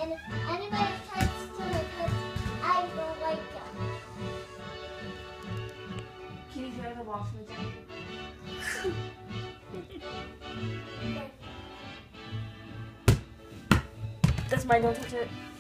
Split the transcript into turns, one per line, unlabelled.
And if anybody tries to it, because I don't like them.
Can you throw the ball from the gym? That's mine, don't touch it.